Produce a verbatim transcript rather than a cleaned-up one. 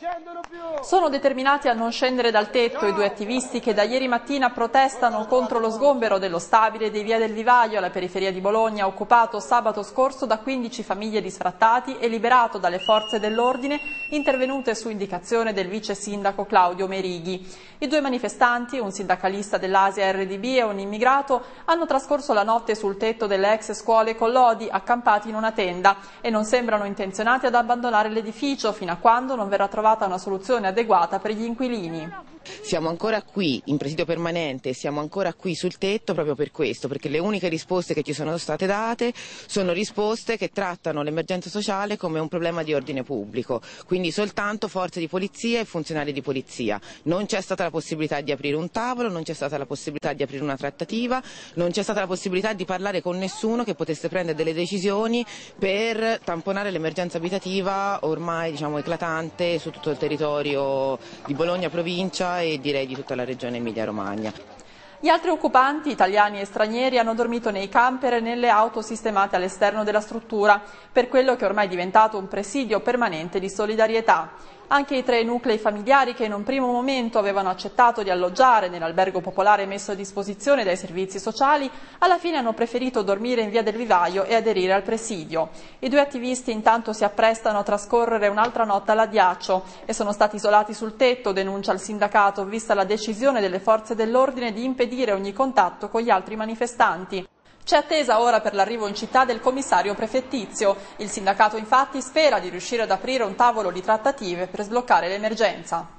Sono determinati a non scendere dal tetto i due attivisti che da ieri mattina protestano contro lo sgombero dello stabile di Via del Vivaio alla periferia di Bologna, occupato sabato scorso da quindici famiglie di sfrattati e liberato dalle forze dell'ordine intervenute su indicazione del vice sindaco Claudio Merighi. I due manifestanti, un sindacalista dell'Asia R D B e un immigrato, hanno trascorso la notte sul tetto delle ex scuole Collodi, accampati in una tenda, e non sembrano intenzionati ad abbandonare l'edificio fino a quando non verrà trovata una soluzione adeguata per gli inquilini. Siamo ancora qui in presidio permanente, siamo ancora qui sul tetto proprio per questo, perché le uniche risposte che ci sono state date sono risposte che trattano l'emergenza sociale come un problema di ordine pubblico, quindi soltanto forze di polizia e funzionari di polizia. Non c'è stata la possibilità di aprire un tavolo, non c'è stata la possibilità di aprire una trattativa, non c'è stata la possibilità di parlare con nessuno che potesse prendere delle decisioni per tamponare l'emergenza abitativa ormai, diciamo, eclatante su tutto il territorio di Bologna provincia e direi di tutta la regione Emilia-Romagna. Gli altri occupanti, italiani e stranieri, hanno dormito nei camper e nelle auto sistemate all'esterno della struttura, per quello che ormai è diventato un presidio permanente di solidarietà. Anche i tre nuclei familiari che in un primo momento avevano accettato di alloggiare nell'albergo popolare messo a disposizione dai servizi sociali, alla fine hanno preferito dormire in Via del Vivaio e aderire al presidio. I due attivisti intanto si apprestano a trascorrere un'altra notte all'Addiaccio e sono stati isolati sul tetto, denuncia il sindacato, vista la decisione delle forze dell'ordine di impedire ogni contatto con gli altri manifestanti. C'è attesa ora per l'arrivo in città del commissario prefettizio. Il sindacato infatti spera di riuscire ad aprire un tavolo di trattative per sbloccare l'emergenza.